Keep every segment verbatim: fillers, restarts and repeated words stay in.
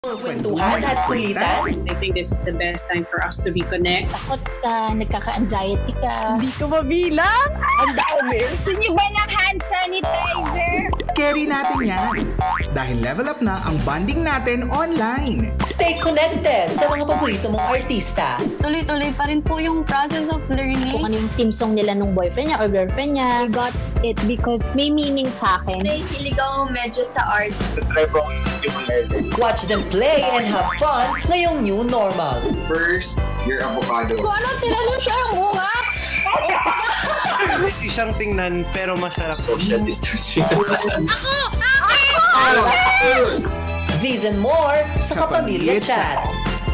Kwentuhan at kulitan. I think this is the best time for us to reconnect. Takot ka, nagkaka-anxiety ka. Hindi ko mabilang. Ang dami. Gusto niyo ba ng hand sanitizer? Carry natin yan. Dahil level up na ang bonding natin online. Stay connected sa mga paborito mong artista. Tuloy-tuloy pa rin po yung process of learning. Kung ano yung theme song nila nung boyfriend niya or girlfriend niya. I got it because may meaning sa akin. Nahihilig ako medyo sa arts. Try po akong Watch them play and have fun ngayong new normal. First, your avocado. Kung ano, tinanong siya yung bunga? Hindi siyang tingnan pero masarap. Social distancing. Ako! Akin! These and more sa Kapamilya Chat.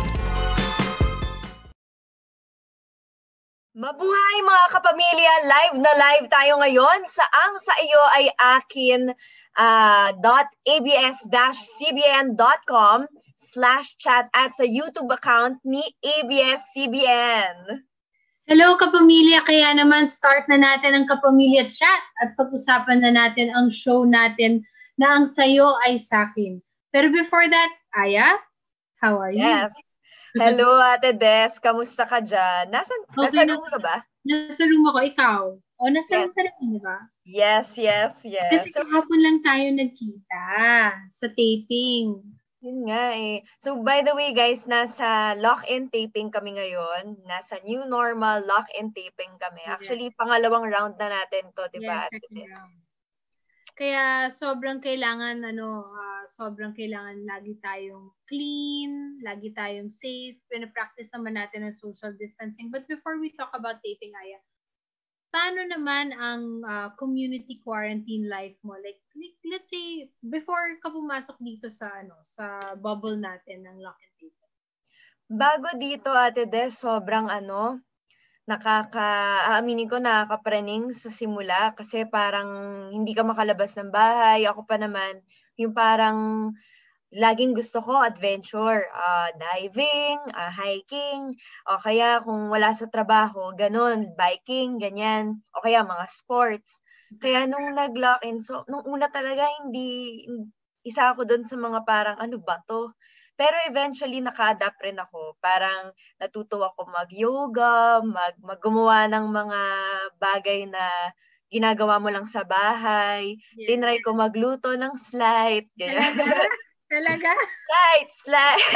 Mabuhay mga kapamilya! Live na live tayo ngayon. Saang sa iyo ay Akin uh, dot A B S C B N dot com slash chat at sa YouTube account ni A B S C B N. Hello kapamilya! Kaya naman start na natin ang Kapamilya Chat at pag-usapan na natin ang show natin na ang sayo ay sakin. Pero before that, Aya, how are you? Yes. Hello, Ate Des. Kamusta ka dyan? Nasa, Okay nasa na. room ka ba? Nasa room ako, ikaw. O, nasa Yes. room ka rin, di ba? Yes, yes, yes. Kasi So, kahapon lang tayo nagkita sa taping. yun nga eh. So, by the way, guys, nasa lock-in taping kami ngayon. Nasa new normal lock-in taping kami. Yeah. Actually, pangalawang round na natin to, di ba, Yes, Ate second Des? round. Kaya sobrang kailangan, ano, ah, sobrang kailangan lagi tayong clean, lagi tayong safe. Pinapractice naman natin ang social distancing. But before we talk about taping, Aya, paano naman ang ah, community quarantine life mo? Like, like, let's say, before ka pumasok dito sa, ano, sa bubble natin ng lock and taping. Bago dito, Ate Des, sobrang ano, nakaka, aaminin ko, nakakapraning sa simula kasi parang hindi ka makalabas ng bahay. Ako pa naman, yung parang laging gusto ko adventure, ah, diving, ah, hiking, o kaya kung wala sa trabaho, ganun, biking, ganyan, o kaya mga sports. Kaya nung nag-lock-in, so nung una talaga hindi, isa ako doon sa mga parang ano ba to? Pero eventually naka-adapt rin ako. Parang natuto ako mag-yoga, mag maggumawa ng mga bagay na ginagawa mo lang sa bahay. Yeah. Tinry ko magluto ng slide. Ganyan. Talaga? Talaga? Slide, slide.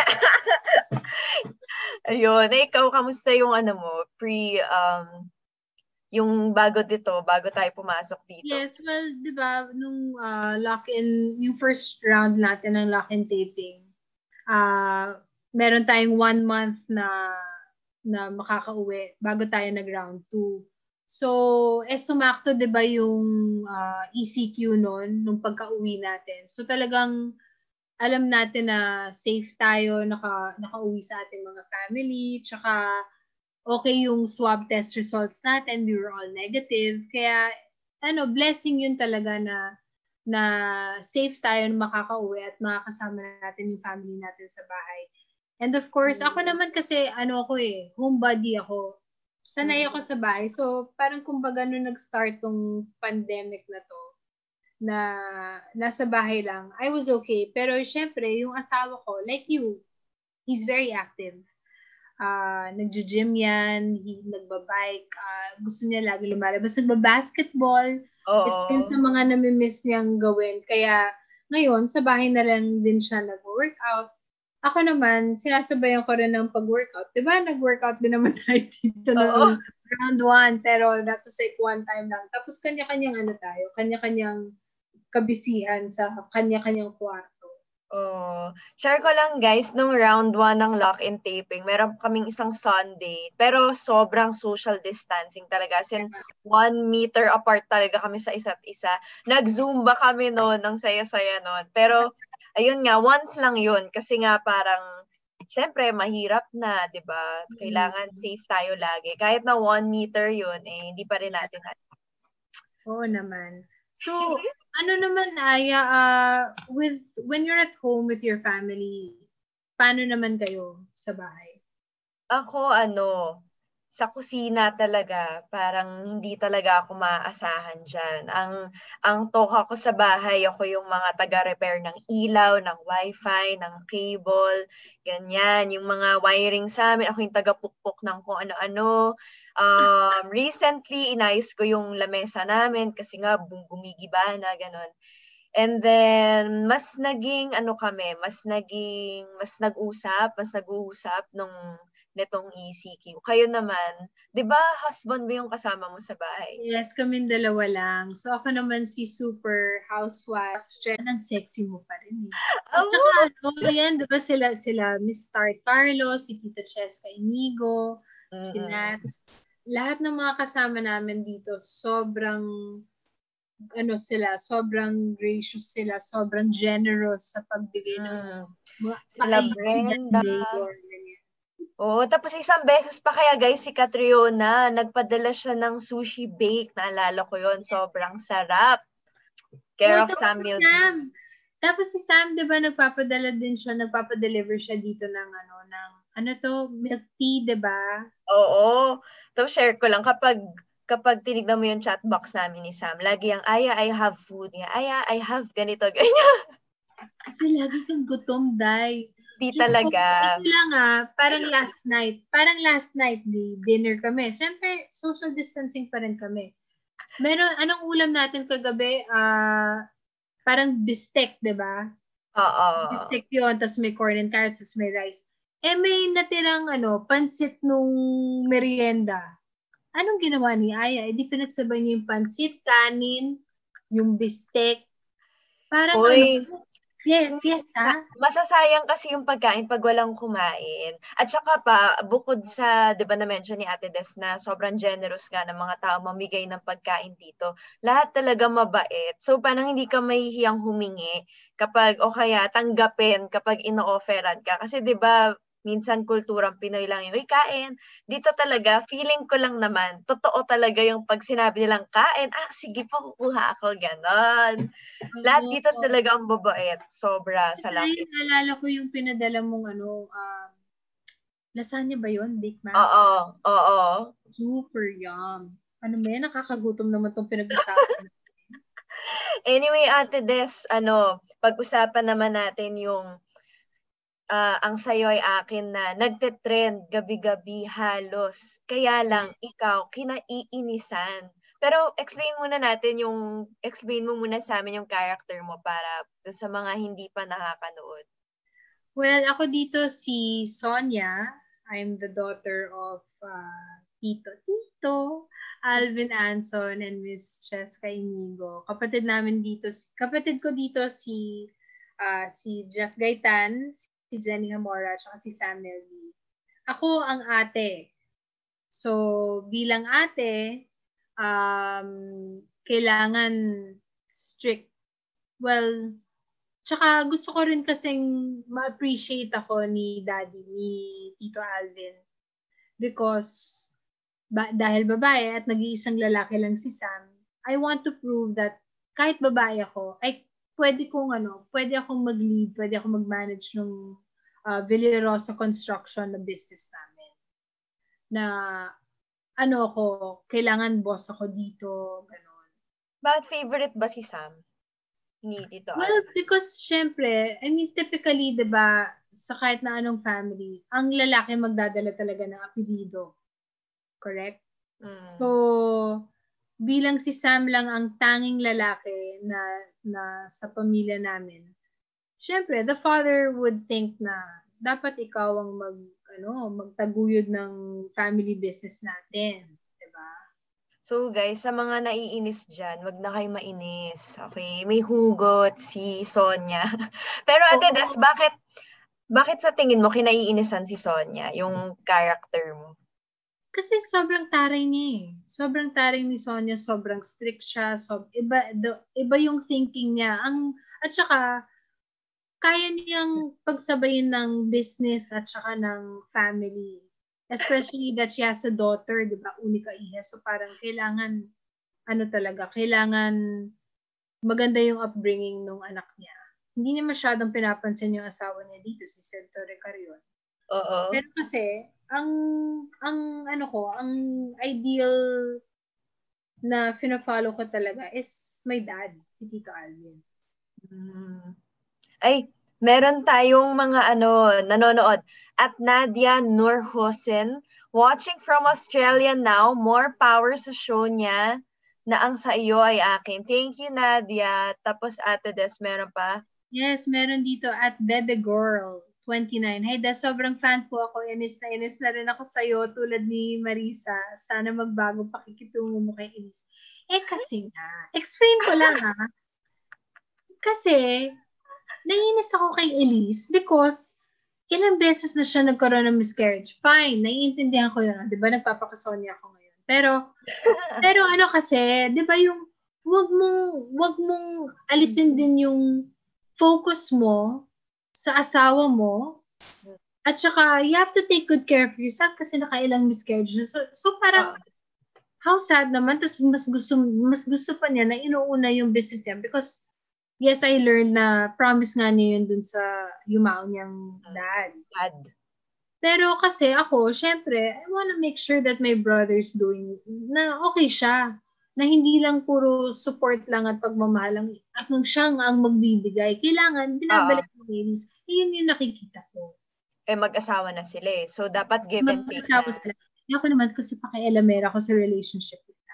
Ayun. Eh, ikaw, kamusta yung ano mo? Pre, um, yung bago dito, bago tayo pumasok dito? Yes, well, di ba, nung ah, lock-in, yung first round natin ng lock-in taping, ah meron tayong one month na na makakauwi bago tayo nag-round two. So, eh, sumakto, di ba, yung ah, E C Q noon, nung pagka-uwi natin. So, talagang alam natin na safe tayo, naka, naka-uwi sa ating mga family, tsaka okay yung swab test results natin, we were all negative. Kaya, ano, blessing yun talaga na na safe tayo na makakauwi at makakasama natin yung family natin sa bahay. And of course, ako naman kasi, ano ako eh, homebody ako. Sanay ako sa bahay. So, parang kumbaga nung nag-start tong pandemic na to, na nasa bahay lang, I was okay. Pero syempre, yung asawa ko, like you, he's very active. Uh, nagjo-gym yan, he, nagbabike, uh, gusto niya lagi lumalabas, nagbabasketball, Oo. isa yun sa mga namimiss niyang gawin. Kaya ngayon, sa bahay na lang din siya nag-workout. Ako naman, sinasabayan ko rin ng pag-workout. Diba, nag-workout din naman tayo dito Oo. ng round one, pero that was like one time lang. Tapos kanya-kanyang ano tayo, kanya-kanyang kabisihan sa kanya-kanyang kwarto. Oh, share ko lang guys, nung round one ng lock-in taping, meron kaming isang Sunday, pero sobrang social distancing talaga. As in, one meter apart talaga kami sa isa't isa. Nag-zumba kami noon, ng saya-saya noon. Pero, ayun nga, once lang yun. Kasi nga parang, syempre, mahirap na, di ba? Kailangan safe tayo lagi. Kahit na one meter yun, eh, hindi pa rin natin. Oo naman. So, ano naman, Aya, uh, with, when you're at home with your family, paano naman kayo sa bahay? Ako, ano, sa kusina talaga, parang hindi talaga ako maaasahan dyan. Ang, ang toka ko sa bahay, ako yung mga taga-repair ng ilaw, ng wifi, ng cable, ganyan. Yung mga wiring sa amin, ako yung taga-pukpok ng kung ano-ano. Um, recently, inayos ko yung lamesa namin kasi nga bum- gumigiba na, gano'n. And then, mas naging, ano kami, mas naging, mas nag-usap, mas nag-uusap nung netong E C Q. Kayo naman, di ba husband mo yung kasama mo sa bahay? Yes, kaming dalawa lang. So ako naman si super housewife. Ang sexy mo pa rin eh. At Oh! saka ano, yan, di ba sila, sila Miss Star Carlos, si Tita Cheska Inigo, si Mm-mm. Nat. Lahat ng mga kasama namin dito, sobrang ano sila, sobrang gracious sila, sobrang generous sa pagbigay ng Mm. mga Sila pakaibigan, Brenda. mayor, ganyan. Oo, tapos isang beses pa kaya guys, si Catriona, nagpadala siya ng sushi bake. Naalala ko yon, sobrang sarap. Care Oh, of tapos Sam si Milby. Sam. Tapos si Sam, di ba, nagpapadala din siya, nagpapadeliver siya dito ng ano, ng, ano to, milk tea, di ba? Oo. Tapos share ko lang, kapag kapag tinignan mo yung chat box namin ni Sam, lagi yung, Aya, I have food niya. Aya, I have ganito, ganyan. Kasi lagi kang gutom, Day. Di Diyos ko, talaga. ito lang ah, parang last night, parang last night, di, dinner kami. Siyempre, social distancing pa rin kami. Meron, anong ulam natin kagabi? Ah, parang bistek, di ba? Oo. Bistek yun, tapos may corn and carrots, tapos may rice. Eh, may natirang, ano, pansit nung merienda. Anong ginawa ni Aya? Eh, di pinagsabay niya yung pansit, kanin, yung bistek. Parang Uy, ano, fie- fiesta. masasayang kasi yung pagkain pag walang kumain. At saka pa, bukod sa, di ba na-mention ni Ate Des na sobrang generous nga ng mga tao mamigay ng pagkain dito. Lahat talaga mabait. So, parang hindi ka mahihiyang humingi kapag, o kaya tanggapin kapag ino-offeran ka. Kasi di ba, minsan kulturang Pinoy lang yung, uy, kain. Dito talaga, feeling ko lang naman, totoo talaga yung pag sinabi nilang kain, ah, sige po, kukuha ako, ganon. Lahat dito talaga ang babait. Sobra sa Ay, laki. naalala ko yung pinadala mong ano, um, lasagna ba yun? Bake man? Oo, oo. Super yum. Ano ba yan? Nakakagutom naman itong pinag-usapan. Anyway, Ate Des, ano, pag-usapan naman natin yung ah, ang sayo ay akin na nagte-trend gabi-gabi halos. Kaya lang, ikaw, kinaiinisan. Pero explain muna natin yung, explain mo muna sa amin yung character mo para dun sa mga hindi pa nakakanood. Well, ako dito si Sonia. I'm the daughter of uh, Tito Tito, Alvin Anson, and Miss Cheska Inigo. Kapatid namin dito, kapatid ko dito si uh, si Jeff Gaitan, si Jenny Hamora, at si Sam Melby. Ako ang ate. So, bilang ate, um, kailangan strict. Well, tsaka gusto ko rin kasing ma-appreciate ako ni Daddy, ni Tito Alvin. Because ba, dahil babae at nag-iisang lalaki lang si Sam, I want to prove that kahit babae ako, ay pwede kong ano, pwede akong mag-lead, pwede akong mag-manage ng uh, Villarosa Construction na business namin. Na ano ako, kailangan boss ako dito, gano'n. Bakit favorite ba si Sam? Hindi dito. Well, because syempre, I mean, typically, di ba, sa kahit na anong family, ang lalaki magdadala talaga ng apelido. Correct? Mm. So, bilang si Sam lang ang tanging lalaki na, na sa pamilya namin, syempre, the father would think na dapat ikaw ang mag, ano, magtaguyod ng family business natin. Diba? So guys, sa mga naiinis dyan, wag na kayo mainis. Okay? May hugot si Sonia. Pero Ate Oo. Des, bakit, bakit sa tingin mo kinaiinisan si Sonia, yung character mo? Kasi sobrang taray niya eh. Sobrang taray ni Sonia, sobrang strict siya, so, iba, the, iba yung thinking niya. Ang, at saka, kaya niyang pagsabayin ng business at saka ng family. Especially that she has a daughter, di ba? Unika iha. So parang kailangan, ano talaga, kailangan maganda yung upbringing ng anak niya. Hindi niya masyadong pinapansin yung asawa niya dito, si Senator Recarion. Oo. Pero kasi, ang, ang ano ko, ang ideal na fina-follow ko talaga is my dad, si Tito Alvin. Hmm. Ay, meron tayong mga ano, nanonood. At Nadia Nurhosen, watching from Australia now, more power sa show niya na ang sa iyo ay akin. Thank you, Nadia. Tapos Ate Des, meron pa? Yes, meron dito at Bebe Girl, twenty-nine. Hey, Des, sobrang fan po ako. Inis na inis na rin ako sa'yo tulad ni Marisa. Sana magbago pakikitungo mo kay Inis. Eh kasi nga, explain ko lang ha. Kasi, naiinis ako kay Elise because ilang beses na siya nagkaroon ng miscarriage. Fine, naiintindihan ko yun. Di ba, nagpapakasonya ako ngayon. Pero, pero ano kasi, di ba yung, wag mong, wag mong alisin din yung focus mo sa asawa mo. At saka, you have to take good care of yourself kasi nakailang miscarriage. So, so parang, how sad naman. Tapos mas gusto, mas gusto pa niya na inuuna yung business niya because yes, I learned na promise nga niya yun dun sa yumao niyang dad. Dad. Pero kasi ako, syempre, I wanna make sure that my brother's doing, na okay siya. Na hindi lang puro support lang at pagmamahal lang. At nung siyang ang magbibigay, kailangan binabalik mo ladies. Eh, yun yung nakikita ko. Eh, mag-asawa na sila eh. So, dapat give and take na. Mag-asawa sila. Eh, ako naman kasi pakialamera ko sa relationship nila.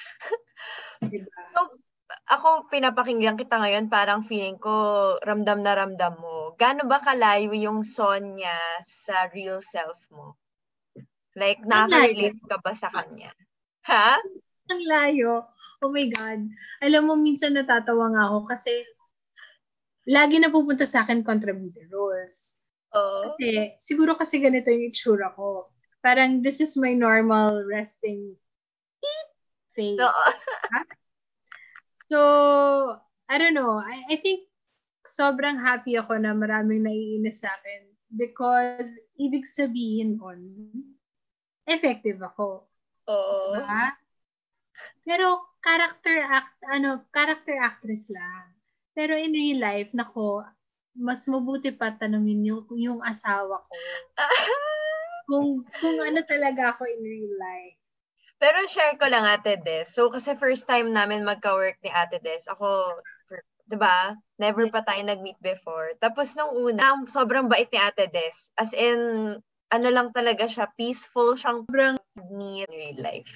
Diba? So, ako pinapakinggan kita ngayon, parang feeling ko ramdam na ramdam mo. Gaano ba kalayo yung Sonya sa real self mo? Like, nakaka-relate ka ba sa kanya? Ha? Ang layo. Oh my God. Alam mo, minsan natatawa nga ako kasi lagi na pupunta sa akin contributor roles. Oh. Kasi, siguro kasi ganito yung itsura ko. Parang, this is my normal resting face. No. So, I don't know. I, I think sobrang happy ako na maraming naiinis sa akin because ibig sabihin nun, effective ako. Oo. Diba? Pero character act, ano, character actress lang. Pero in real life, nako, mas mabuti pa tanungin yung, yung asawa ko. kung, kung ano talaga ako in real life. Pero share ko lang, Ate Des. So, kasi first time namin magka-work ni Ate Des. Ako, di ba? Never pa tayo nag-meet before. Tapos nung una, sobrang bait ni Ate Des. As in, ano lang talaga siya, peaceful siyang sobrang meet in real life.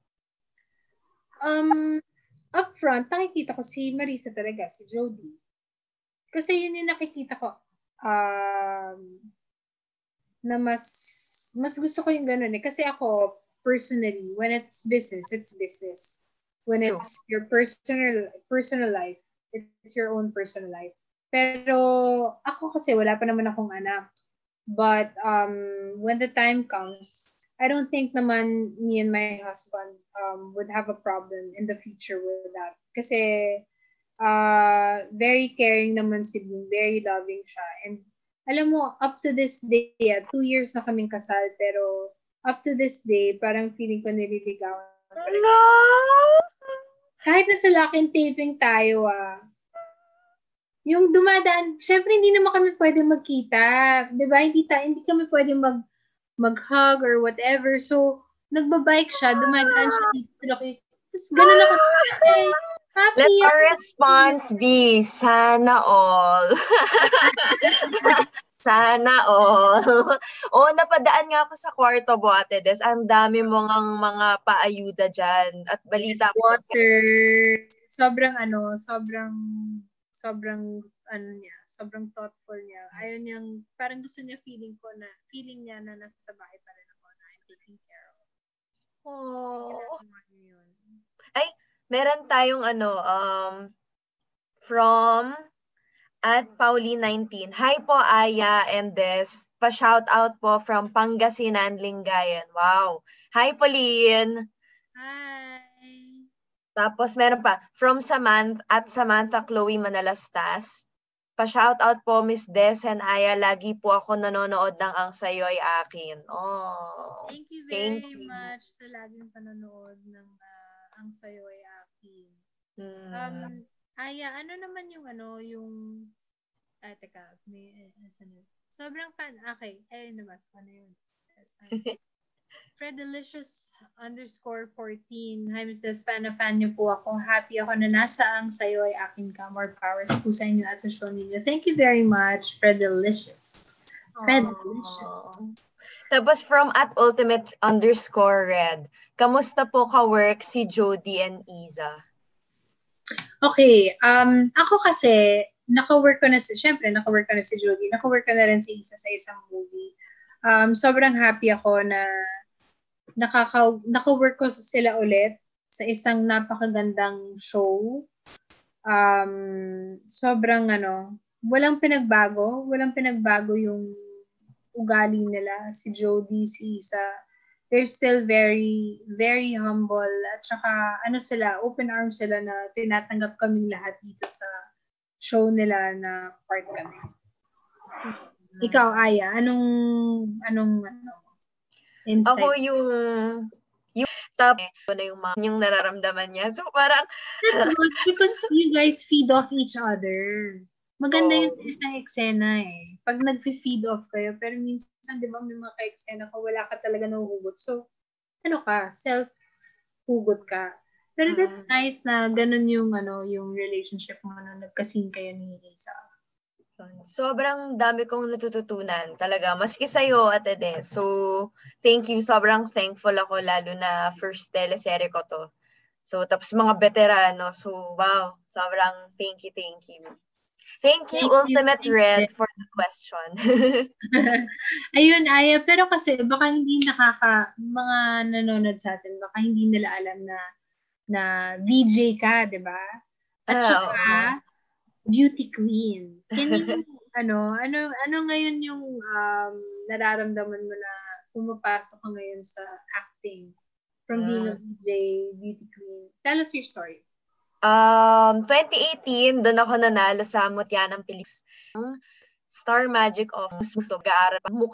Um, up front, nakikita ko si Marisa talaga, si Jody. Kasi yun yung nakikita ko. Um, na mas, mas gusto ko yung ganun eh. Kasi ako, personally, when it's business, it's business. When it's your personal personal life, it's your own personal life. Pero ako kasi wala pa naman akong anak. But um, when the time comes, I don't think naman me and my husband um, would have a problem in the future with that. Kasi uh, very caring naman si Bloom, very loving siya. And alam mo, up to this day, yeah, two years na kaming kasal, pero up to this day, parang feeling ko nililigawan. No! Kahit na sa lock and taping tayo, ah. Yung dumadaan, syempre hindi naman kami pwede magkita. Diba? Hindi, ta, hindi kami pwede mag, mag-hug or whatever. So, nagbabike siya, dumadaan siya dito. Tapos gano'n ako. Hey, happy. Let our response be, sana all. Sana all. Oo, napadaan nga ako sa kwarto, Ate Des. Ang dami mong mga paayuda dyan. At balita yes, water. Sobrang ano, sobrang, sobrang, ano niya, sobrang thoughtful niya. Ayun niyang, parang gusto niya feeling ko na, feeling niya na nasa bahay pa rin ako na I'm taking care of. Oh. Ay, meron tayong ano, um, from at Pauline nineteen. Hi po, Aya and Des. Pa-shout out po from Pangasinan, Lingayen. Wow. Hi, Pauline. Hi. Tapos meron pa, from Samantha at Samantha Chloe Manalastas. Pa-shout out po, Miss Des and Aya. Lagi po ako nanonood ng Ang Sayo'y Akin. Oh. Thank you very Thank you. much sa laging panonood ng uh, Ang Sayo'y Akin. Hmm. Um, Aya, ano naman yung ano, yung, ah, teka, may, uh, Sobrang fan. Okay. Eh, nabas ko na yun. Freddelicious underscore fourteen. Hi, Miss Des, fan na fan niyo po ako. Happy ako na nasa ang sayo ay akin ka. More powers po sa inyo at social media. Thank you very much, Freddelicious. Freddelicious. Tapos from at ultimate underscore red. Kamusta po ka-work si Jody and Iza? Okay. Um, ako kasi, naka-work ko na si, syempre, naka-work ko na si Jody. Naka-work ko na rin si Iza sa isang movie. Um, sobrang happy ako na nakaka naka-work ko sila ulit sa isang napakagandang show. Um, sobrang ano, walang pinagbago, walang pinagbago yung ugali nila, si Jody, si Isa. They're still very, very humble. At saka, ano sila, open arms sila na tinatanggap kaming lahat dito sa show nila na part kami. Mm-hmm. Ikaw, Aya, anong, anong, ano, insight? Ako yung, yung top, na yung, mga, yung nararamdaman niya. So, parang, that's good because you guys feed off each other. Maganda oh. Yung isang eksena eh. Pag nag-feed off kayo, pero minsan, di ba, may mga ka-eksena ka, wala ka talaga nahuhugot. So, ano ka, self-hugot ka. Pero that's mm. nice na ganun yung, ano, yung relationship mo na nagkasing kayo ni Isa. Sobrang dami kong natututunan talaga. Maski sa'yo, Ate Des. So, thank you. Sobrang thankful ako, lalo na first teleserye ko to. So, tapos mga veterano. So, wow. Sobrang thank you, thank you. Thank you, thank Ultimate you, Red, for the question. Ayun, Aya. Pero kasi, baka hindi nakaka, mga nanonood sa atin, baka hindi nila alam na na V J ka, di ba? At saka, uh, beauty queen. Can you, ano, ano, ano ngayon yung um, nararamdaman mo na pumapasok ka ngayon sa acting from being a V J, beauty queen? Tell us your story. Um, twenty eighteen, doon ako nanalo sa Mutya ng Pilis. Star Magic of Musto, gaaral pa mukha.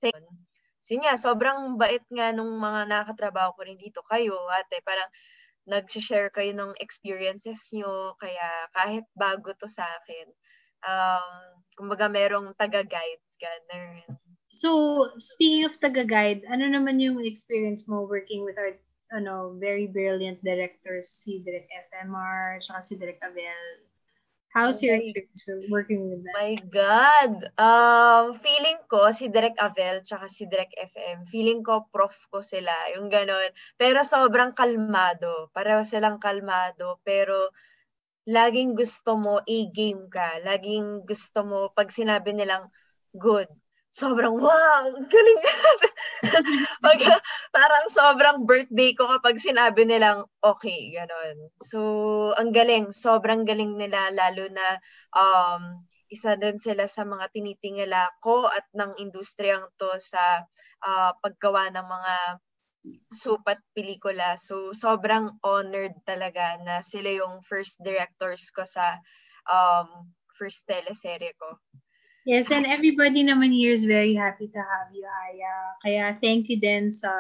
So yun nga, sobrang bait nga nung mga nakatrabaho ko rin dito. Kayo, ate, parang nag-share kayo ng experiences nyo, kaya kahit bago to sa akin, um, kumbaga merong taga-guide, ganun. So, speaking of taga-guide, ano naman yung experience mo working with our ano very brilliant directors, si Direk F M R, saka si Direk Abel? How's your experience working with them? My God! Um, feeling ko, si Direk Avel tsaka si Direk F M, feeling ko prof ko sila, yung ganon. Pero sobrang kalmado. Pareho silang kalmado. Pero laging gusto mo, A-game ka. Laging gusto mo, pag sinabi nilang good, sobrang wow! Galing! Pag, parang sobrang birthday ko kapag sinabi nilang okay, ganon. So, ang galing. Sobrang galing nila, lalo na um, isa din sila sa mga tinitingala ko at ng industriyang to sa uh, paggawa ng mga supat pelikula. So, sobrang honored talaga na sila yung first directors ko sa um, first teleserye ko. Yes, and everybody naman here is very happy to have you, Aya. Kaya thank you din sa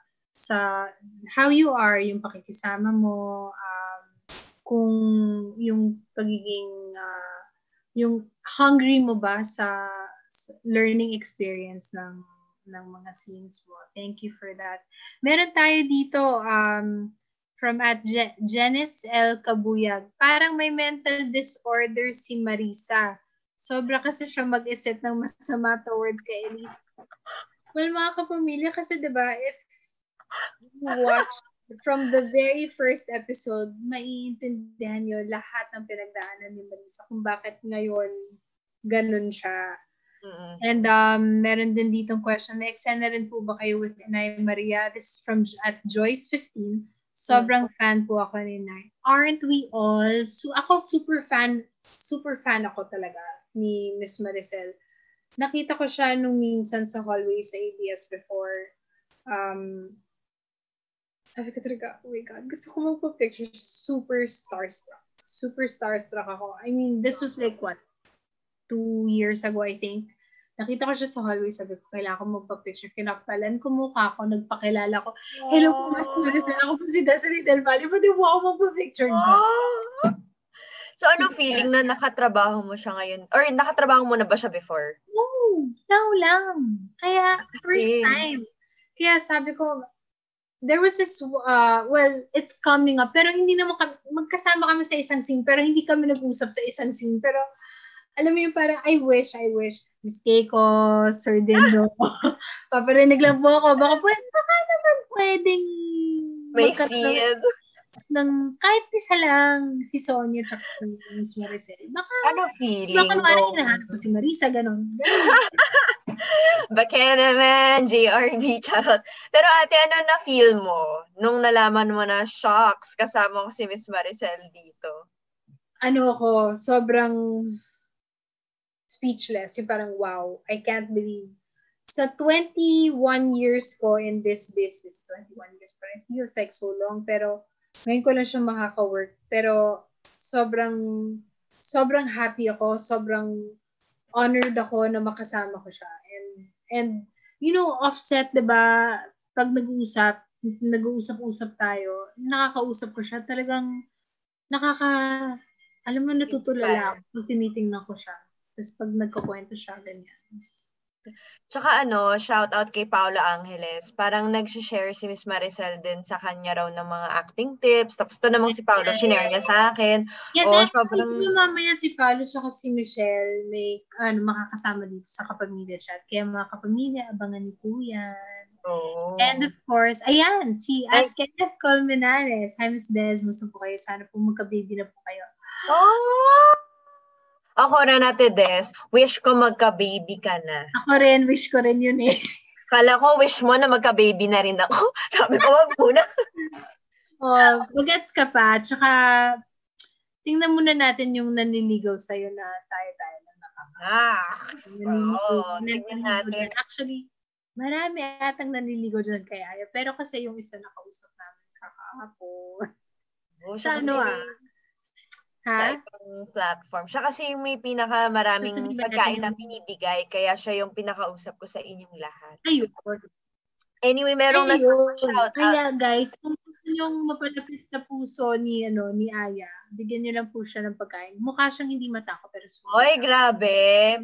sa how you are, yung pakikisama mo, um, kung yung pagiging, uh, yung hungry mo ba sa, sa learning experience ng ng mga scenes mo. Thank you for that. Meron tayo dito um, from at Je- Janice L. Kabuyag. Parang may mental disorder si Marisa. Sobra kasi siya mag-isip ng masama towards kay Elise. Well, mga kapamilya, kasi diba, if you watch from the very first episode, maiintindihan nyo lahat ng pinagdaanan ni Marisa kung bakit ngayon ganun siya. Mm-hmm. And um, meron din ditong question, may extend na rin po ba kayo with Inay Maria? This is from at Joyce fifteen. Sobrang mm-hmm. fan po ako ni Inay. Aren't we all? So, ako super fan, super fan ako talaga ni Miss Maricel. Nakita ko siya nung minsan sa hallway sa A B S before. Um, sabi ko talaga, oh my God, gusto ko magpa-picture. Super starstruck. Super starstruck ako. I mean, this was like what? Two years ago, I think. Nakita ko siya sa hallway. Sabi ko, kailangan ko magpa-picture. Kinakalan ko mukha ko. Nagpakilala ko. Hello po, Miss Maricel. Ako po si Desiree Del Valle. Pwede mo ako magpa-picture na. So, ano feeling na nakatrabaho mo siya ngayon? Or nakatrabaho mo na ba siya before? No, now lang. Kaya, first Okay. time. Kaya sabi ko, there was this, uh, well, it's coming up, pero hindi naman kami, magkasama kami sa isang scene, pero hindi kami nag-usap sa isang scene. Pero, alam mo yung parang, I wish, I wish, Miss Keiko, Sir Dindo, paparinig lang po ako, baka, pwede, baka naman pwedeng May magkaroon scene. ng kahit isa lang si Sonia at si Miss Maricel. Baka, Ano feeling? baka naman No? hinahanap ko si Marisa, ganun. Baka naman, J R D, charot. Pero ate, ano na-feel mo nung nalaman mo na shocks kasama ko si Miss Maricel dito? Ano ako, sobrang speechless. Yung parang, wow, I can't believe. Sa twenty-one years ko in this business, twenty-one years pa rin, feels like so long, pero ngayon ko lang siya makaka-work. Pero sobrang, sobrang happy ako, sobrang honored ako na makasama ko siya. And, and you know, offset, diba, pag nag-uusap, nag-uusap-usap tayo, nakakausap ko siya, talagang nakaka, alam mo, natutulala ako pag tinitingnan ko siya. Tapos pag nagkukwento siya, ganyan. Tsaka ano, shout out kay Paolo Angeles. Parang nag-share si Miss Maricel din sa kanya raw ng mga acting tips. Tapos to namang si Paolo, shinare niya sa akin. Yes, oh, and sobrang... mamaya si Paolo tsaka si Michelle may ano, makakasama dito sa Kapamilya Chat. Kaya mga kapamilya, abangan niyo po yan. Oh. And of course, ayan, si At Kenneth Colmenares. Hi, Miss Des. Musta po kayo? Sana po magka-baby na po kayo. Oh! Ako rin natin, Des. Wish ko magka-baby ka na. Ako rin, wish ko rin yun eh. Kala ko, wish mo na magka-baby na rin ako. Sabi ko, wag muna. Oh, magets ka pa. Tsaka, tingnan muna natin yung naniligaw sa'yo na tayo-tayo lang nakaka. Ah, naniligaw, oo, tingnan natin. dyan. Actually, marami atang naniligaw dyan kay Aya. Pero kasi yung isa nakausap namin kakahapon. Oh, Sa siya ano kasi- ah? Sa Ha? ibang platform. Siya kasi yung may pinaka-maraming Sasabihin ba pagkain natin na yung- binibigay, kaya siya yung pinakausap ko sa inyong lahat. Ayun. Anyway, merong Ayun. nag-shout out. Kaya guys, kung gusto nyong mapalapit sa puso ni, ano, ni Aya, bigyan nyo lang po siya ng pagkain. Mukha siyang hindi matako, pero sweet. Oy, grabe.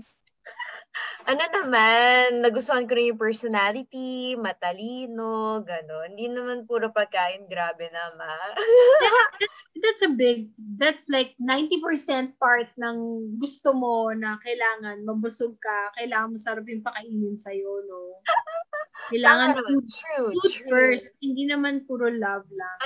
Ano naman, nagustuhan ko rin yung personality, matalino, gano'n. Hindi naman puro pagkain, grabe naman. That's a big, that's like ninety percent part ng gusto mo na kailangan mabusog ka, kailangan masarap yung pakainin sa'yo, no? Kailangan Tama naman. food, True, food true. first, hindi naman puro love lang.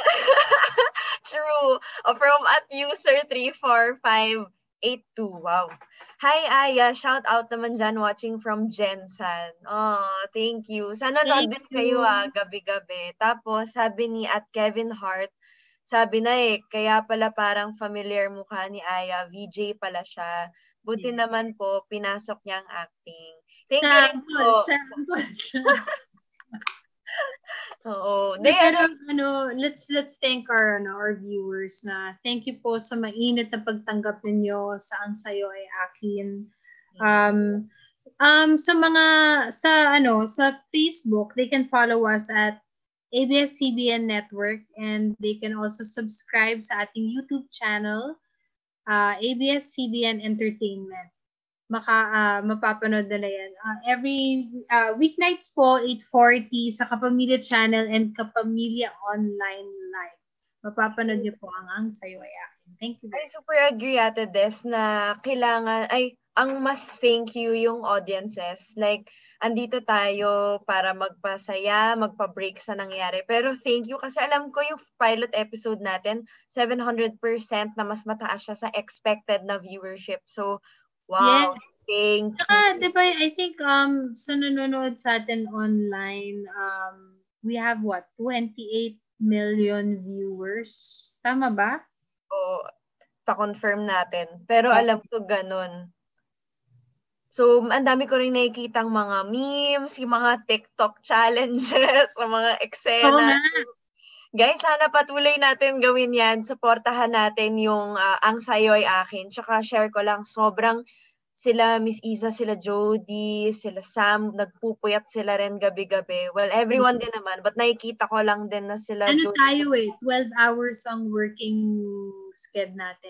True. Oh, from at user three four five eight two. Wow. Hi, Aya. Shout out naman dyan watching from Jensen. Oh, thank you. Sana Thank nood din kayo you. ah, gabi-gabi. Tapos, sabi ni at Kevin Hart, sabi na eh, kaya pala parang familiar mukha ni Aya. V J pala siya. Buti Yeah. naman po, pinasok niya ang acting. Thank you rin Sample, po. sample. Oo. Hindi, Di, ano, pero ano, let's let's thank our ano, our viewers na thank you po sa mainit na pagtanggap ninyo sa Ang Sayo ay Akin. Um um sa mga sa ano, sa Facebook, they can follow us at A B S C B N Network and they can also subscribe sa ating YouTube channel, uh, A B S C B N Entertainment. Maka uh, mapapanood nila yan. Uh, every uh, weeknights po, eight forty sa Kapamilya Channel and Kapamilya Online Live. Mapapanood niyo po ang Ang Sayo ay Akin. Thank you. I super agree ate Des na kailangan, ay, ang mas thank you yung audiences. Like, andito tayo para magpasaya, magpa-break sa nangyari. Pero thank you kasi alam ko yung pilot episode natin, seven hundred percent na mas mataas siya sa expected na viewership. So, wow, Yeah. thank you. Saka, di ba, I think um, sa nanonood sa atin online, um, we have what? twenty-eight million viewers. Tama ba? So, pa-confirm natin. Pero Okay. alam ko ganun. So, ang dami ko rin nakikitang mga memes, yung mga TikTok challenges, yung mga Oo eksena. nga. Guys, sana patuloy natin gawin yan. Supportahan natin yung uh, Ang Sayo ay Akin. Tsaka share ko lang, sobrang sila Miss Isa, sila Jody, sila Sam, nagpupuyat sila rin gabi-gabi. Well, everyone din naman. But nakikita ko lang din na sila Ano Jody. tayo eh, twelve hours ang working schedule natin eh.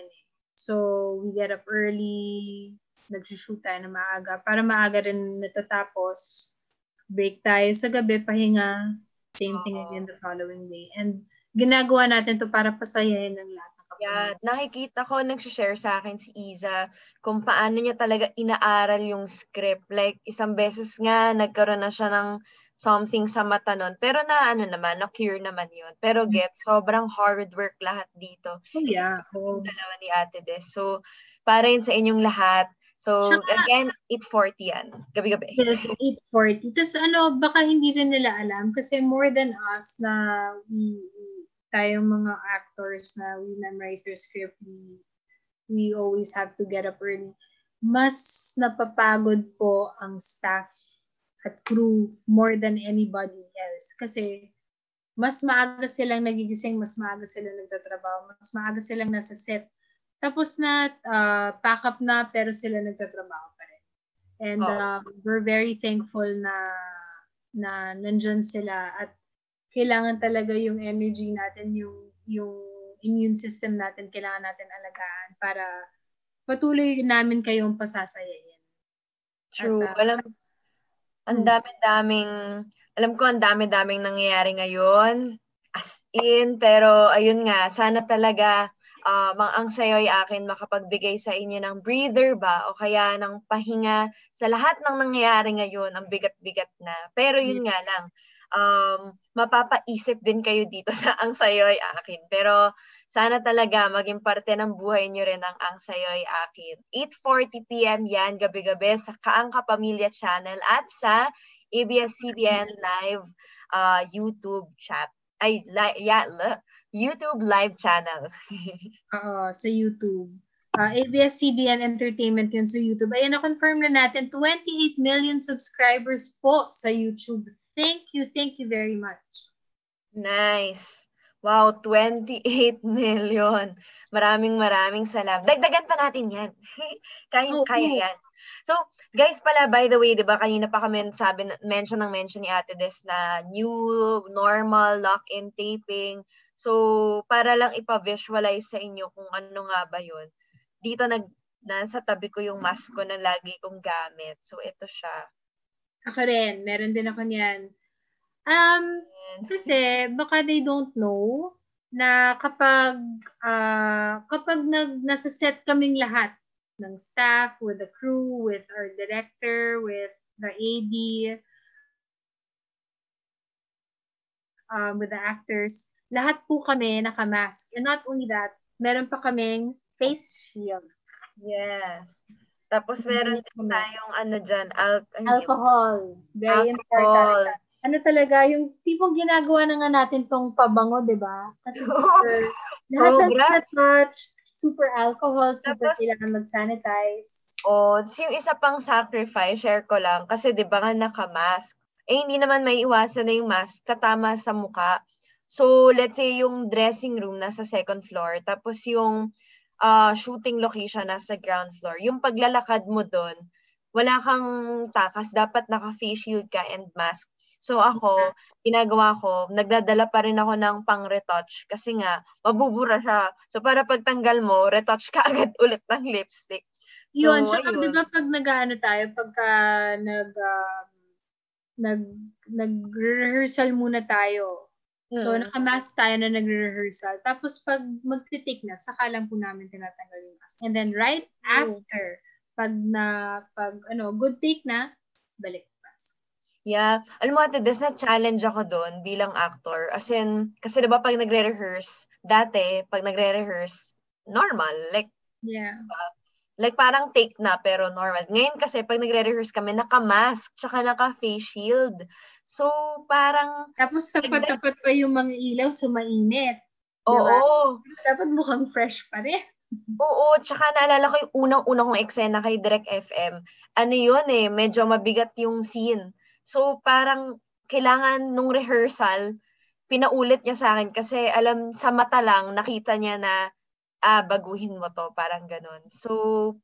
So, we get up early, nagsushoot tayo na maaga. Para maaga rin natatapos. Break tayo sa gabi, pahinga. Same thing again the following day. And ginagawa natin to para pasayahin ng lahat. Yeah, nakikita ko, nag-share sa akin si Iza kung paano niya talaga inaaral yung script. Like, isang beses nga, nagkaroon na siya ng something sa mata nun. Pero na, ano naman, na-cure naman yun. Pero get, sobrang hard work lahat dito. Oh, yeah. Oh. Yung dalawa ni Ate Des. So, para yun sa inyong lahat. So, Saka, again, eight forty yan. Gabi-gabi. Yes, eight forty. Tapos ano, baka hindi rin nila alam kasi more than us na we, tayong mga actors na we memorize their script, we, we always have to get up early. Mas napapagod po ang staff at crew more than anybody else. Kasi mas maaga silang nagigising, mas maaga silang nagtatrabaho, mas maaga silang nasa set. Tapos na, uh, pack up na, pero sila nagtatrabaho pa rin. And oh. uh, we're very thankful na, na nandyan sila at kailangan talaga yung energy natin, yung yung immune system natin, kailangan natin alagaan para patuloy namin kayong pasasayain. True. At, uh, alam, ang dami-daming, alam ko ang dami-daming nangyayari ngayon. As in, pero ayun nga, sana talaga uh, mang ang sayo'y akin makapagbigay sa inyo ng breather ba o kaya ng pahinga sa lahat ng nangyayari ngayon, ang bigat-bigat na. Pero yun nga lang, Um, mapapaisip din kayo dito sa Ang Sayo'y Akin. Pero sana talaga maging parte ng buhay nyo rin ang Ang Sayo'y Akin. eight forty p.m. yan, gabi-gabi sa Kaang Kapamilya Channel at sa A B S C B N Live uh, YouTube chat. Ay, li- yeah, li- YouTube Live Channel. Oo, sa YouTube. Uh, A B S C B N Entertainment yun sa YouTube. Ayan, na-confirm na natin, twenty-eight million subscribers po sa YouTube. Thank you, thank you very much. Nice. Wow, twenty-eight million. Maraming maraming salamat. Dagdagan pa natin yan. kaya, oh, kaya oh. yan. So, guys pala, by the way, di ba, kanina pa kami sabi, mention ng mention ni Ate Des na new, normal, lock-in taping. So, para lang ipa-visualize sa inyo kung ano nga ba yun. Dito, nag, nasa tabi ko yung mask ko na lagi kong gamit. So, ito siya. Ako rin, meron din ako niyan. Um, kasi baka they don't know na kapag uh, kapag nag nasa set kaming lahat ng staff, with the crew, with our director, with the A D, um, with the actors, lahat po kami naka-mask. And not only that, meron pa kaming face shield. Yes. Tapos meron din tayong ano dyan, al- alcohol. Very alcohol. important. Ano talaga, yung tipong ginagawa na nga natin tong pabango, di ba? Kasi super, lahat ng na-touch, super alcohol, super tapos, kailangan mag-sanitize. Oh, yung isa pang sacrifice, share ko lang, kasi di ba nga naka-mask. Eh, hindi naman may iwasan na yung mask, katama sa muka. So, let's say yung dressing room nasa second floor, tapos yung Uh, shooting location nasa ground floor. Yung paglalakad mo doon, wala kang takas, dapat naka-face shield ka and mask. So ako, ginagawa ko, nagdadala pa rin ako ng pang-retouch kasi nga, mabubura siya. So para pagtanggal mo, retouch ka agad ulit ng lipstick. So, yun, tsaka di ba pag nag-ano tayo, pagka nag, uh, nag, nag-rehearsal muna tayo, so, hmm. naka-mask tayo na nagre-rehearsal. Tapos, pag magtitik na, saka lang po namin tinatanggal yung mask. And then, right after, pag na, pag, ano, good take na, balik mask. Yeah. Alam mo, Ate Des, na-challenge ako doon bilang actor. As in, kasi diba pag nagre-rehearse, dati, pag nagre-rehearse, normal. Like, yeah. Uh, like, parang take na, pero normal. Ngayon kasi, pag nagre-rehearse kami, naka-mask, tsaka naka-face shield. So, parang... Tapos tapat-tapat pa yung mga ilaw sa mainit. Oo. Diba? Dapat mukhang fresh pa rin. Oo, tsaka naalala ko yung unang-unang kong eksena kay Direct F M. Ano yun eh, medyo mabigat yung scene. So, parang kailangan nung rehearsal, pinaulit niya sa akin kasi alam, sa mata lang, nakita niya na, ah, baguhin mo to, parang ganun. So,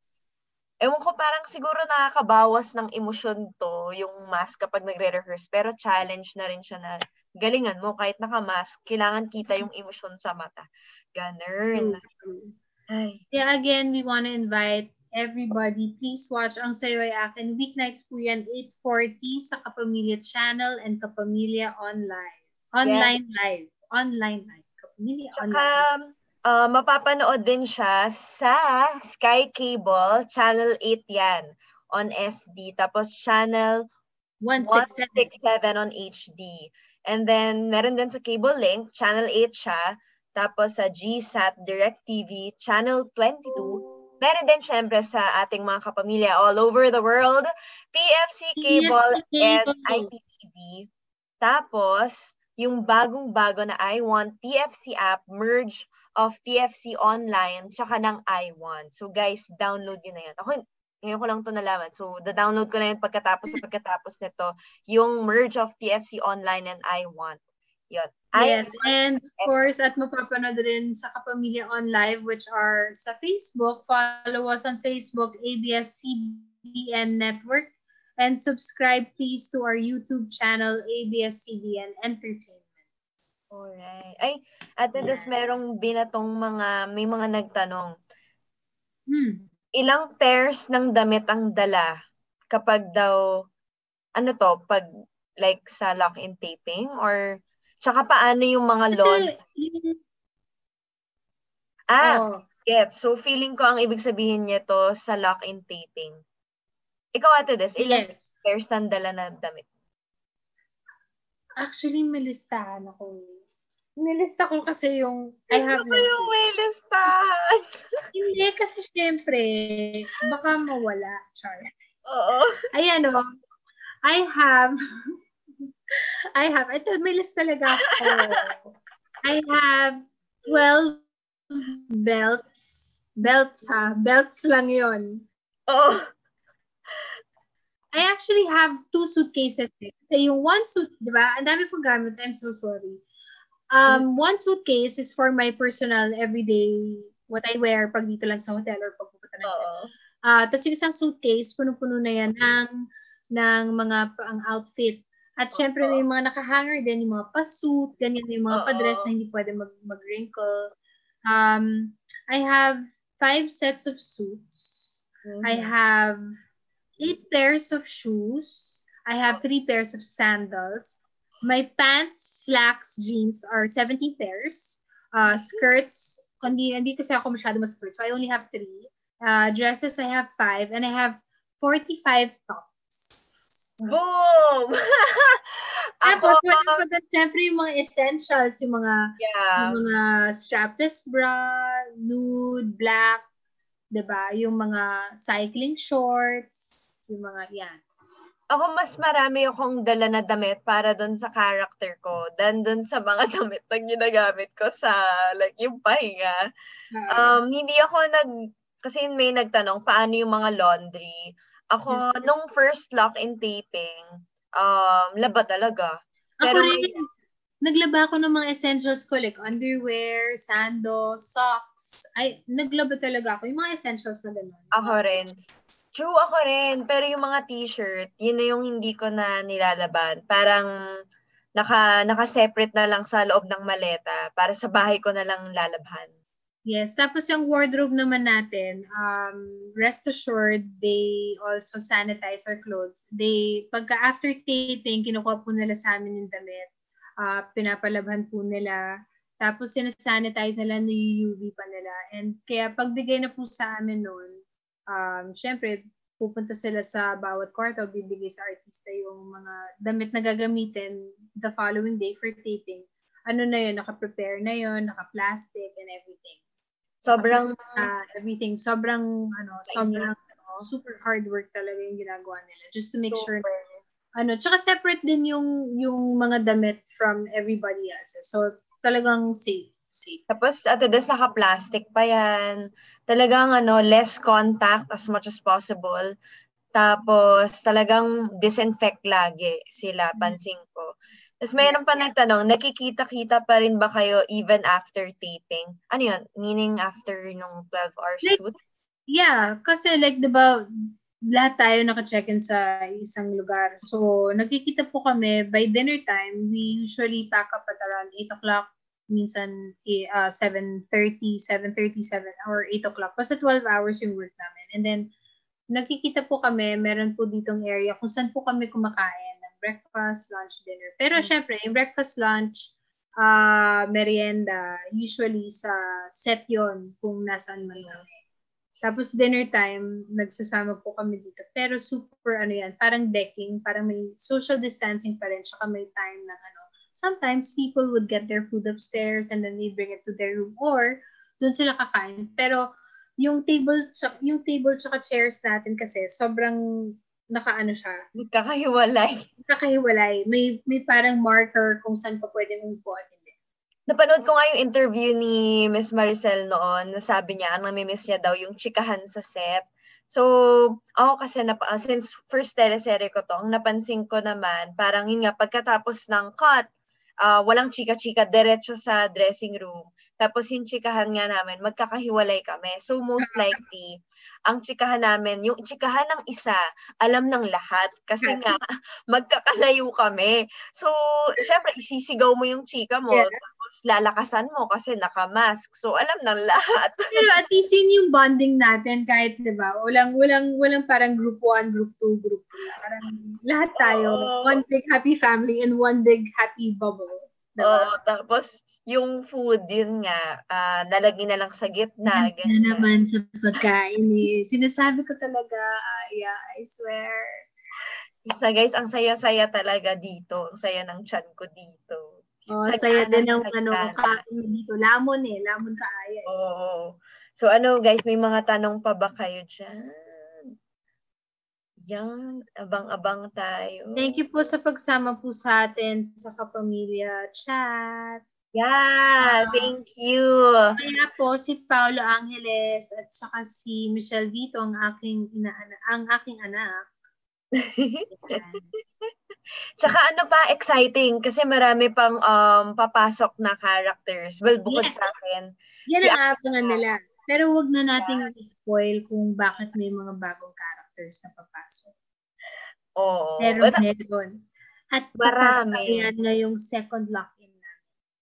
ewan ko, parang siguro nakakabawas ng emosyon to, yung mask kapag nagre-rehearse. Pero challenge na rin siya na galingan mo, kahit naka-mask, kailangan kita yung emosyon sa mata. Ganun. Ay. Yeah, again, we want to invite everybody. Please watch Ang Sayo Ay Akin. Weeknights po yan, eight forty sa Kapamilya Channel and Kapamilya Online. Online yeah. Live. Online Live. Kapamilya Tsaka, Online. Uh, mapapanood din siya sa Sky Cable, Channel eight yan, on S D. Tapos Channel one sixty-seven on H D. And then, meron din sa Cable Link, Channel eight siya. Tapos sa G S A T, DirecTV, Channel twenty-two. Meron din syempre sa ating mga kapamilya all over the world, T F C Cable and I P T V. Tapos, yung bagong-bago na I Want T F C app, merge of T F C Online, tsaka ng I Want. So guys, download yun na yun. Ako, ngayon ko lang ito nalaman. So, da-download ko na yun pagkatapos sa pagkatapos nito, yung merge of T F C Online and I Want. Yun. Yes, and of course, at mapapanood rin sa Kapamilya On Live, which are sa Facebook. Follow us on Facebook, A B S C B N Network. And subscribe please to our YouTube channel, A B S C B N Entertainment. Alright. Ay, Ate Des, merong binatong mga, may mga nagtanong. Hmm. Ilang pairs ng damit ang dala kapag daw, ano to, pag like sa lock-in taping? Or, tsaka paano yung mga laundry? Ah, oh. Get. So, feeling ko ang ibig sabihin niya to sa lock-in taping. Ikaw, Ate Des, ilang yes. pairs ang dala na damit? Actually, may listahan ako. Nilista ko kasi yung I have Gusto ko yung may listahan. Hindi, kasi syempre, baka mawala. Char. Oo. Ayan o. I have, I have, ito, may list talaga ako. I have twelve belts. Belts ha. Belts lang yon. Oo. I actually have two suitcases. Kasi yung one suit, di ba? Ang dami kong gamit. I'm so sorry. Um, one suitcase is for my personal everyday, what I wear pag dito lang sa hotel or pag pupunta ng set. Uh, Tapos yung isang suitcase, puno-puno na yan ng, ng mga ang outfit. At syempre may mga nakahanger din, yung mga pasuit, ganyan yung mga padress na hindi pwede mag, mag-wrinkle. Um, I have five sets of suits. Mm-hmm. I have eight pairs of shoes. I have three pairs of sandals. My pants, slacks, jeans are seventeen pairs. Uh, skirts, hindi, hindi kasi ako masyado mas-skirt, so I only have three. Uh, dresses, I have five. And I have forty-five tops. Boom! Tapos, wala pa doon, syempre yung mga essentials, yung mga, yeah. yung mga strapless bra, nude, black, diba? Yung mga cycling shorts, yung mga, yan. Ako mas marami akong dala na damit para doon sa character ko than doon sa mga damit na ginagamit ko sa like yung pahinga. Um, hindi ako nag, kasi may nagtanong paano yung mga laundry. Ako, nung first lock-in taping, um, laba talaga. Pero ako rin, naglaba ako ng mga essentials ko like underwear, sando, socks. Ay, naglaba talaga ako. Yung mga essentials na gano'n. Ako rin. True, ako rin. Pero yung mga t-shirt, yun na yung hindi ko na nilalaban. Parang naka, naka-separate na lang sa loob ng maleta para sa bahay ko na lang lalabhan. Yes. Tapos yung wardrobe naman natin, um, rest assured, they also sanitize our clothes. They, pagka after taping, kinukuha po nila sa amin yung damit. Uh, pinapalabhan po nila. Tapos sinasanitize nila, ni-U V pa nila. And kaya pagbigay na po sa amin noon, Um, syempre, pupunta sila sa bawat kwarto, bibigay sa artista yung mga damit na gagamitin the following day for taping. Ano na yun, naka-prepare na yun, naka-plastic and everything. Sobrang, uh, everything. Sobrang, ano, sobrang uh, super hard work talaga yung ginagawa nila. Just to make super. sure, ano, tsaka separate din yung, yung mga damit from everybody else. So, talagang safe. Safe. Tapos, Ate Des, naka-plastic pa yan. Talagang, ano, less contact as much as possible. Tapos, talagang disinfect lagi sila, pansin ko. Tapos, mayroon pa nagtanong, nakikita-kita pa rin ba kayo even after taping? Ano yun? Meaning after nung twelve-hour like, shoot? Yeah, kasi like, diba, lahat tayo naka-check-in sa isang lugar. So, nagkikita po kami, by dinner time, we usually pack up at around eight o'clock minsan uh, seven thirty, seven thirty-seven or eight o'clock. Basta twelve hours yung work namin. And then, nakikita po kami, meron po ditong area kung saan po kami kumakain ng breakfast, lunch, dinner. Pero mm-hmm. syempre, yung breakfast, lunch, uh, merienda, usually sa set yon kung nasaan man kami. Tapos dinner time, nagsasama po kami dito. Pero super ano yan, parang decking, parang may social distancing pa rin, tsaka may time ng ano. Sometimes people would get their food upstairs and then they bring it to their room or doon sila kakain. Pero yung table, yung table tsaka chairs natin kasi sobrang nakaano siya. Kakahiwalay. Kakahiwalay. May may parang marker kung saan pa pwedeng umupo at hindi. Napanood ko nga yung interview ni Miss Maricel noon. Nasabi niya, ang namimiss niya daw yung chikahan sa set. So, ako kasi, nap- since first teleserye ko to, ang napansin ko naman, parang yun nga, pagkatapos ng cut, Uh, walang chika-chika, diretso sa dressing room. Tapos yung chikahan nga namin, magkakahiwalay kami. So most likely, ang chikahan namin, yung chikahan ng isa, alam ng lahat. Kasi nga, magkakalayo kami. So, syempre, isisigaw mo yung chika mo. Yeah. Tapos lalakasan mo kasi nakamask. So, alam ng lahat. Pero at least yun yung bonding natin kahit, di ba? Walang, walang, walang parang group one, group two, group three. Parang lahat tayo. Oh. One big happy family and one big happy bubble. Oo, oh, tapos yung food, yun nga, uh, nalagay na lang sa gitna. Yan na naman sa pagkain eh. Sinasabi ko talaga, uh, yeah, I swear. Isa guys, ang saya-saya talaga dito. Ang saya ng chan ko dito. Oh, sa saya din ng ano, kain dito. Lamon eh, lamon kaaya. Eh. Oo. Oh. So ano guys, may mga tanong pa ba kayo dyan? Yan, abang-abang tayo. Thank you po sa pagsama po sa atin sa Kapamilya Chat. Yeah, uh, thank you. Kaya po si Paulo Angeles at saka si Michelle Vito ang aking ina ang aking anak. Tsaka ano pa, exciting kasi marami pang um, papasok na characters. Well, bukod yes. sa akin. Yan si ang abangan nila. Pero wag na nating yeah. spoil kung bakit may mga bagong characters na papasok. Oo. Pero But, meron. At marami. Yan ngayong second lock-in namin.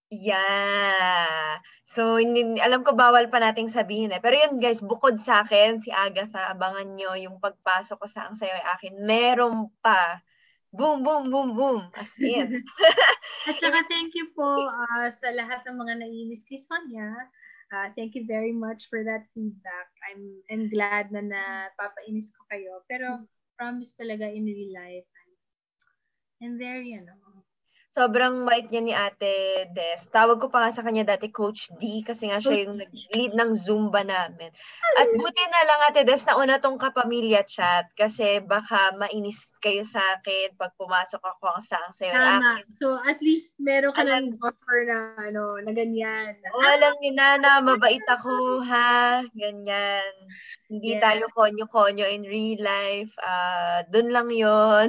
Yeah. So, hindi, alam ko bawal pa nating sabihin eh. Pero yun guys, bukod sa akin, si Agatha, abangan nyo yung pagpasok ko sa Ang Sayo Ay Akin. Meron pa. Boom, boom, boom, boom. As in. At saka thank you po uh, sa lahat ng mga naiinis kay Sonia. Uh, thank you very much for that feedback. I'm I'm glad na napapainis ko kayo. Pero promise talaga in real life. And there, you know. Sobrang bait niya ni Ate Des. Tawag ko pa nga sa kanya dati Coach D kasi nga siya yung nag-lead ng Zumba namin. At buti na lang Ate Des na una tong Kapamilya Chat kasi baka mainis kayo sa akin pag pumasok ako sa Ang Sayo Ay Akin. So at least meron ka ng offer na ano, na ganyan. O oh, alam niyo na na mabait ako ha. Ganyan. Hindi yeah. tayo konyo-konyo in real life. Uh, Doon lang yon.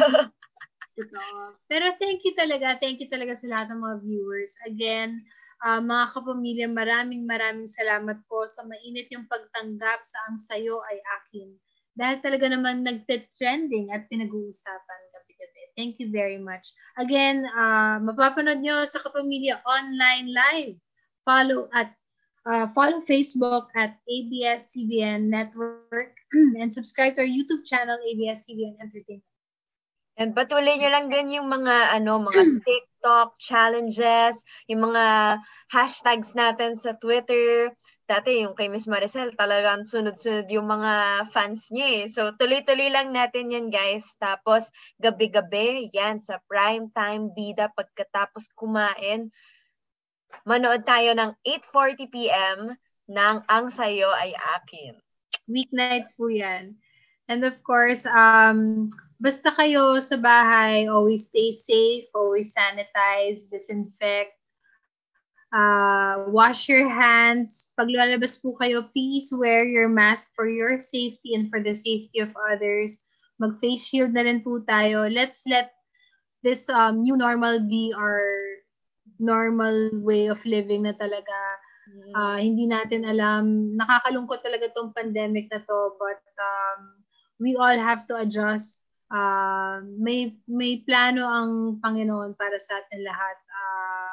Totoo. Pero thank you talaga. Thank you talaga sa lahat ng mga viewers. Again, uh, mga kapamilya, maraming maraming salamat po sa mainit yung pagtanggap sa Ang Sayo Ay Akin. Dahil talaga naman nagte-trending at pinag-uusapan gabi-gabi. Thank you very much. Again, uh, mapapanood nyo sa Kapamilya online live. Follow at uh, follow Facebook at A B S C B N Network and subscribe to our YouTube channel, A B S C B N Entertainment. And patuloy nyo lang din yung mga ano mga TikTok challenges, yung mga hashtags natin sa Twitter. Dati yung kay Miss Maricel talagang sunod-sunod yung mga fans niya eh. So tuloy-tuloy lang natin yan guys. Tapos gabi-gabi yan sa prime time bida pagkatapos kumain. Manood tayo ng eight forty p m ng Ang Sayo Ay Akin. Weeknights po yan. And of course, um, basta kayo sa bahay, always stay safe, always sanitize, disinfect, uh, wash your hands. Pag lalabas po kayo, please wear your mask for your safety and for the safety of others. Mag-face shield na rin po tayo. Let's let this um, new normal be our normal way of living na talaga. Uh, hindi natin alam. Nakakalungkot talaga tong pandemic na to, but um, we all have to adjust. Uh, may may plano ang Panginoon para sa atin lahat. Uh,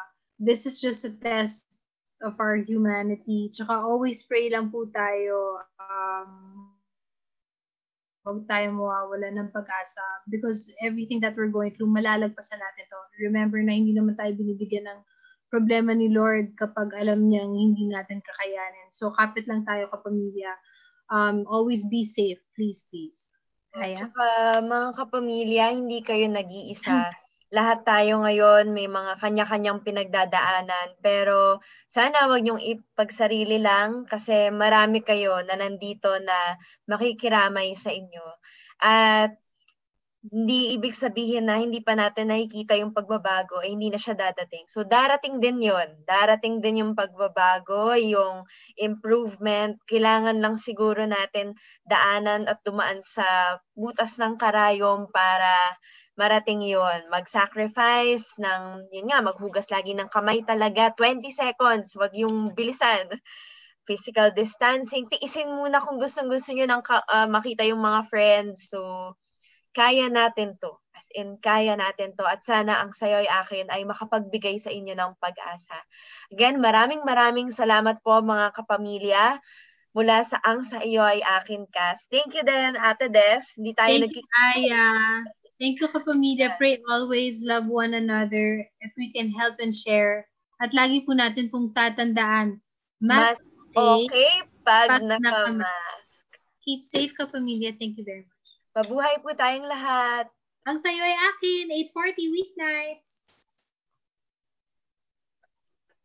this is just a test of our humanity. Tsaka always pray lang po tayo. Um, huwag tayo mawawala ng pag-asa because everything that we're going through, malalagpasan natin to. Remember na hindi naman tayo binibigyan ng problema ni Lord kapag alam niyang hindi natin kakayanin. So, kapit lang tayo, kapamilya. Um, always be safe, please, please. At saka, mga kapamilya, hindi kayo nag-iisa. Lahat tayo ngayon may mga kanya-kanyang pinagdadaanan. Pero sana wag niyong ipagsarili lang kasi marami kayo na nandito na makikiramay sa inyo. At hindi ibig sabihin na hindi pa natin nakikita yung pagbabago, eh hindi na siya dadating. So darating din yon, darating din yung pagbabago, yung improvement. Kailangan lang siguro natin daanan at dumaan sa butas ng karayom para marating yon. Mag-sacrifice ng, yun nga, maghugas lagi ng kamay talaga. twenty seconds, wag yung bilisan. Physical distancing, tiisin muna kung gustong-gusto nyo ng uh, makita yung mga friends. So, kaya natin to. As in, kaya natin to. At sana ang Sayo'y Akin ay makapagbigay sa inyo ng pag-asa. Again, maraming maraming salamat po mga kapamilya mula sa Ang Sa Iyo Ay Akin cast. Thank you din, Ate Des. Hindi tayo Thank you, Aya. Thank you, kapamilya. Pray always, love one another. If we can help and share. At lagi po natin pong tatandaan. Mas, Mas okay pag, pag nakamask. Keep safe, kapamilya. Thank you very much. Mabuhay po tayong lahat. Ang Sayo Ay Akin, eight forty weeknights.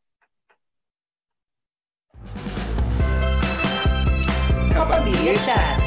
Kapamilya Chat.